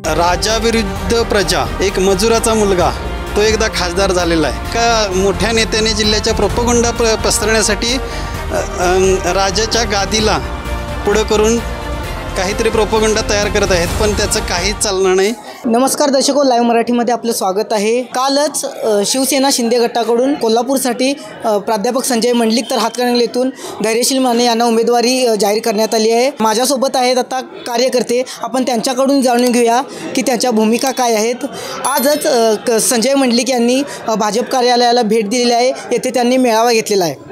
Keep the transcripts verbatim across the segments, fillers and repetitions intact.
राजा विरुद्ध प्रजा, एक मजुराचा मुलगा तो एकदा खासदार झालेला आहे का मोठ्या नेत्याने जिल्ह्याच्या प्रोपगंडा प पसरवण्यासाठी राजाच्या गादीला पुढं करून काहीतरी प्रोपगंडा तयार करत आहेत, पण त्याचं काहीच चालणार नाही. नमस्कार दर्शको, लाईव्ह मराठीमध्ये आपलं स्वागत आहे. कालच शिवसेना शिंदे गटाकडून कोल्हापूरसाठी प्राध्यापक संजय मंडलिक तर हातकणंगलेतून धैर्यशील माने यांना उमेदवारी जाहीर करण्यात आली आहे. माझ्यासोबत आहेत आता कार्यकर्ते, आपण त्यांच्याकडून जाणून घेऊया की त्यांच्या भूमिका काय आहेत. आजच संजय मंडलिक यांनी भाजप कार्यालयाला भेट दिलेली आहे, येथे त्यांनी मेळावा घेतलेला आहे.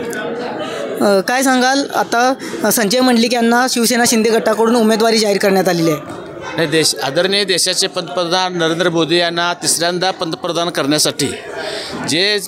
काय सांगाल, आता संजय मंडलिक यांना शिवसेना शिंदे गटाकडून उमेदवारी जाहीर करण्यात आलेली आहे. नाही, देश आदरणीय देशाचे पंतप्रधान नरेंद्र मोदी यांना तिसऱ्यांदा पंतप्रधान करण्यासाठी जे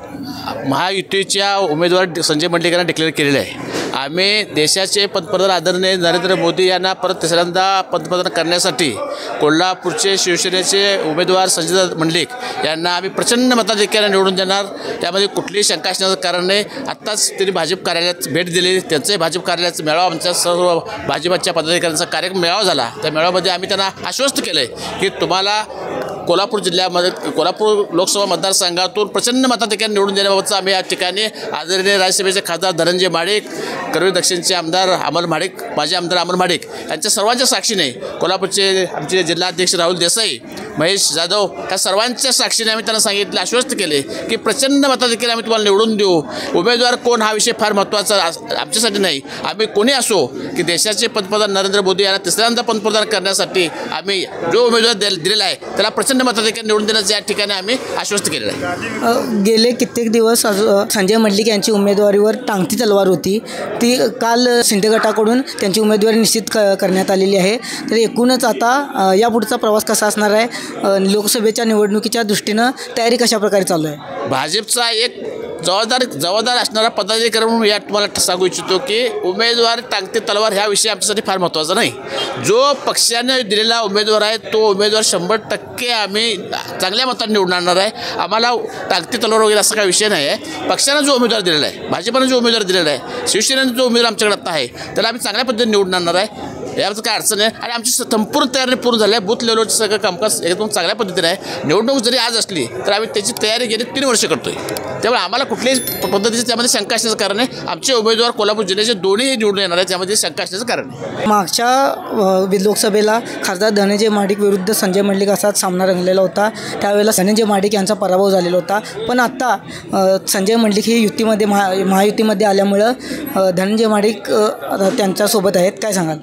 महायुतीच्या उमेदवार संजय मंडलिक यांना डिक्लेअर केलेले आहे. आम्ही देशाचे पंतप्रधान आदरणीय नरेंद्र मोदी यांना परत तिसऱ्यांदा पंतप्रधान करण्यासाठी कोल्हापूरचे शिवसेनेचे उमेदवार संजय मंडलिक यांना आम्ही प्रचंड मताधिक्याने निवडून देणार. त्यामध्ये कुठलीही शंका असण्याचं कारण नाही. आत्ताच त्यांनी भाजप कार्यालयात भेट दिली, त्यांचंही भाजप कार्यालयाचा मेळावा, आमच्या सर्व भाजपच्या पदाधिकाऱ्यांचा कार्यक्रम मेळावा झाला. त्या मेळाव्यामध्ये आम्ही त्यांना आश्वस्त केलं आहे की तुम्हाला कोल्हापूर जिल्ह्यामध्ये कोल्हापूर लोकसभा मतदारसंघातून प्रचंड मताधिक्याने निवडून देण्याबाबतचं आम्ही या ठिकाणी आदरणीय राज्यसभेचे खासदार धनंजय महाडिक, करवीर दक्षिणचे आमदार अमर महाडिक, माजी आमदार अमर महाडिक यांच्या सर्वांच्या साक्षीने, कोल्हापूरचे आमचे जिल्हाध्यक्ष राहुल देसाई, महेश जाधव या सर्वांच्या साक्षीने आम्ही त्यांना सांगितले, आश्वस्त केले की प्रचंड मताधिक्याने आम्ही तुम्हाला निवडून देऊ. उमेदवार कोण हा विषय फार महत्त्वाचा आमच्यासाठी नाही. आम्ही कोणी असो की देशाचे पंतप्रधान नरेंद्र मोदी यांना तिसऱ्यांदा पंतप्रधान करण्यासाठी आम्ही जो उमेदवार दिलेला आहे त्याला प्रचंड मताधिक्याने निवडून देण्याचं या ठिकाणी आम्ही आश्वस्त केलेलं आहे. गेले कित्येक दिवस संजय मंडलिक यांची उमेदवारीवर टांगती तलवार होती, ती काल शिंदे गटाकडून त्यांची उमेदवारी निश्चित क करण्यात आलेली आहे. तर एकूणच आता यापुढचा प्रवास कसा असणार आहे, लोकसभेच्या निवडणुकीच्या दृष्टीनं तयारी कशा प्रकारे चालू आहे. भाजपचा एक जबाबदार जबाबदार असणारा पदाधिकारी म्हणून या तुम्हाला सांगू इच्छितो की उमेदवार टांगती तलवार ह्या विषय आमच्यासाठी फार महत्त्वाचा नाही. जो पक्षाने दिलेला उमेदवार आहे तो उमेदवार शंभर टक्के आम्ही चांगल्या मताने निवडून आणणार आहे. आम्हाला टांगती तलवार वगैरे असा काही विषय नाही आहे. पक्षानं जो उमेदवार दिलेला आहे, भाजपनं जो उमेदवार दिलेला आहे, शिवसेनेने जो उमेदवार आमच्याकडे आता आहे त्याला आम्ही चांगल्या पद्धतीने निवडून आणणार आहे. याचं काय अडचण आहे. आणि आमची संपूर्ण तयारी पूर्ण झाली आहे. बूथ लेवलचं सगळं कामकाज एकदम चांगल्या पद्धतीने आहे. निवडणूक जरी आज असली तर आम्ही त्याची तयारी गेली तीन वर्ष करतो आहे. त्यामुळे आम्हाला कुठल्याही पद्धतीचे त्यामध्ये शंका असण्याचं कारण आहे. आमचे उमेदवार कोल्हापूर जिल्ह्याचे दोन्ही निवडून येणार आहे, त्यामध्ये शंका असण्याचं कारण आहे. मागच्या लोकसभेला खासदार धनंजय महाडिक विरुद्ध संजय मंडलिक असाच सामना रंगलेला होता. त्यावेळेला धनंजय महाडिक यांचा पराभव झालेला होता. पण आता संजय मंडलिक हे युतीमध्ये महा महायुतीमध्ये आल्यामुळं धनंजय महाडिक त्यांच्यासोबत आहेत. काय सांगाल.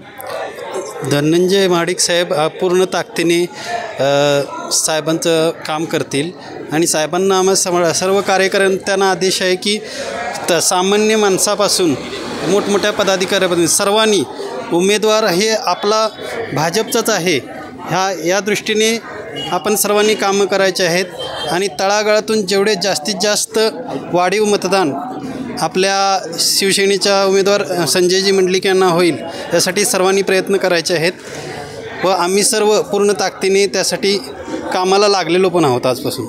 धनंजय महाडिक साहेब पूर्ण ताकदीने साहेबांचं काम करतील आणि साहेबांना आम्हाला सर्व कार्यकर्त्यांना आदेश आहे की त सामान्य माणसापासून मोठमोठ्या पदाधिकाऱ्यापर्यंत सर्वांनी उमेदवार हे आपला भाजपचाच आहे ह्या या दृष्टीने आपण सर्वांनी कामं करायचे आहेत आणि तळागाळातून जेवढे जास्तीत जास्त वाढीव मतदान आपल्या शिवसेनेच्या उमेदवार संजयजी मंडलिक यांना होईल यासाठी सर्वांनी प्रयत्न करायचे आहेत व आम्ही सर्व पूर्ण ताकदीने त्यासाठी कामाला लागलेलो पण आहोत. आजपासून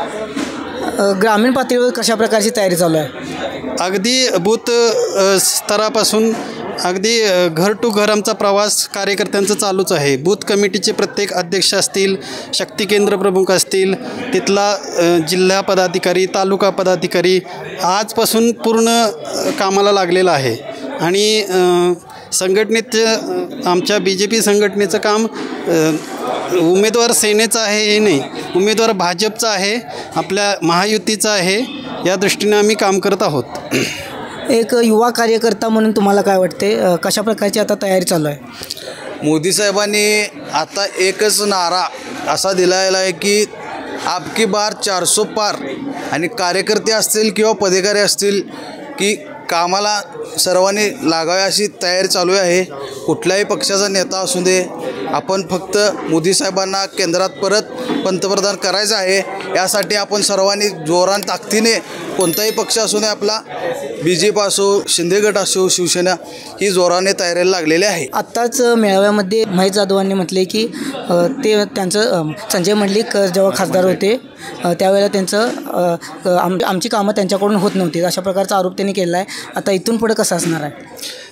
ग्रामीण पातळीवर कशा प्रकारची तयारी चालू आहे. अगदी बूथ स्तरापासून अगदी घर टू घर आमचा प्रवास कार्यकर्त्यांचा चालूच आहे. बूथ कमिटीचे प्रत्येक अध्यक्ष असतील, शक्ती केंद्र प्रमुख असतील, तिथला जिल्हा पदाधिकारी, तालुका पदाधिकारी आजपासून पूर्ण कामाला लागलेला आहे. आणि संघटनेचं आमच्या बी जे पी संघटनेचं काम उमेदवार सेनेचं आहे हे नाही, उमेदवार भाजपचा आहे, आपल्या महायुतीचा आहे. या दृष्टीने आम्ही काम करत आहोत. एक युवा कार्यकर्ता म्हणून तुम्हाला काय वाटते, कशा प्रकारची आता तयारी चालू आहे. मोदी साहेबांनी आता एकच नारा असा दिलेला आहे की आपकी बार चारसो पार. आणि कार्यकर्ते असतील किंवा पदाधिकारी असतील की कामाला सर्वांनी लागावे अशी तयारी चालू आहे. कुठल्याही पक्षाचा नेता असू दे, आपण फक्त मोदी साहेबांना केंद्रात परत पंतप्रधान करायचं आहे. यासाठी आपण सर्वांनी जोरान ताकदीने, कोणताही पक्ष असू दे, आपला बी जे पी असो, शिंदे गट असो, शिवसेना ही जोराने तयारीला लागलेली आहे. आत्ताच मेळाव्यामध्ये महेश जाधवांनी म्हटले की ते त्यांचं संजय मंडलिक जेव्हा खासदार होते त्यावेळेला त्यांचं आम आमची कामं त्यांच्याकडून होत नव्हती अशा प्रकारचा आरोप त्यांनी केला आहे. आता इथून पुढे कसं असणार आहे.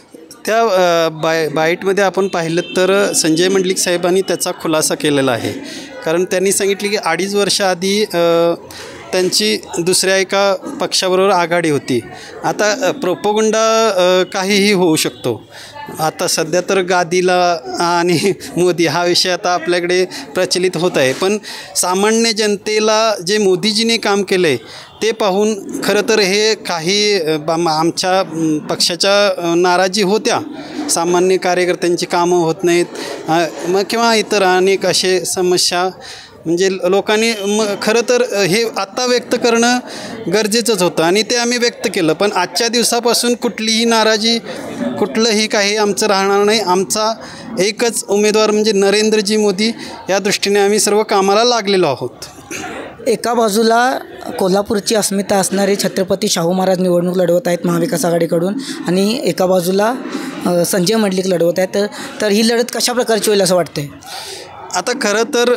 त्या अ, बाय बाईटमध्ये आपण पाहिलं तर संजय मंडलिक साहेबांनी त्याचा खुलासा केलेला आहे. कारण त्यांनी सांगितले की अडीच वर्ष आधी अ, त्यांची दुसऱ्या एका पक्षाबरोबर आघाडी होती. आता प्रोपोगंडा अ, काहीही होऊ शकतो. आता सध्या तर गादीला आणि मोदी हा विषय आता आपल्याकडे प्रचलित होत आहे. पण सामान्य जनतेला जे मोदीजीने काम केलं आहे ते पाहून खरं तर हे काही बाम आमच्या पक्षाच्या नाराजी होत्या. सामान्य कार्यकर्त्यांची कामं होत नाहीत मग किंवा इतर अनेक असे समस्या म्हणजे लोकांनी मग खरं तर हे आत्ता व्यक्त करणं गरजेचंच होतं आणि ते आम्ही व्यक्त केलं. पण आजच्या दिवसापासून कुठलीही नाराजी कुठलंही काही आमचं राहणार नाही. आमचा एकच उमेदवार म्हणजे नरेंद्रजी मोदी या दृष्टीने आम्ही सर्व कामाला लागलेलो आहोत. एका बाजूला कोल्हापूरची अस्मिता असणारे छत्रपती शाहू महाराज निवडणूक लढवत आहेत महाविकास आघाडीकडून आणि एका बाजूला अ, संजय मंडलिक लढवत आहेत. तर तर ही लढत कशा प्रकारची होईल असं वाटतं? आता खरं तर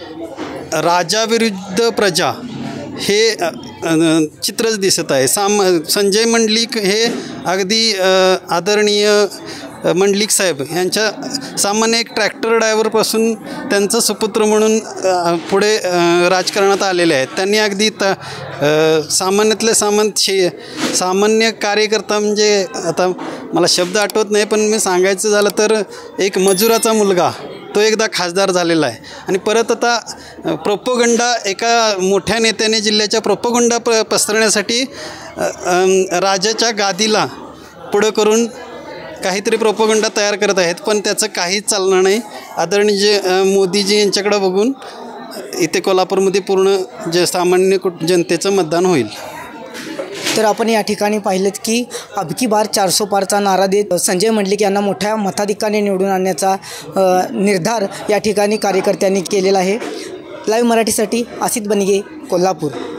राजाविरुद्ध प्रजा हे अ, अ, चित्रच दिसत आहे. साम संजय मंडलिक हे अगदी अ, आदरणीय मंडलिक साहेब यांच्या सामान्य एक ट्रॅक्टर ड्रायव्हरपासून त्यांचा सुपुत्र म्हणून अ, पुढे अ, राजकारणात आलेले आहेत. त्यांनी अगदी त अ, सामान्यातले सामान शे सामान्य कार्यकर्ता म्हणजे आता मला शब्द आठवत नाही पण मी सांगायचं झालं तर एक मजुराचा मुलगा तो एकदा खासदार झालेला आहे आणि परत आता प्रोपोगंडा एका मोठ्या नेत्याने जिल्ह्याच्या प्रोपोगंडा प पसरण्यासाठी राजाच्या गादीला पुढं करून काहीतरी प्रोपोगंडा तयार करत आहेत. पण त्याचं काहीच चालणार नाही. आदरणीय जे मोदीजी यांच्याकडं बघून इथे कोल्हापूरमध्ये पूर्ण जे सामान्य कुट जनतेचं मतदान होईल. तर आपण या ठिकाणी पाहिलं की अबकी बार चारसो पारचा नारा देत संजय मंडलिक यांना मोठ्या मताधिक्याने निवडून आणण्याचा अ, निर्धार या ठिकाणी कार्यकर्त्यांनी केलेला आहे. लाईव्ह मराठीसाठी आसित बनगे, कोल्हापूर.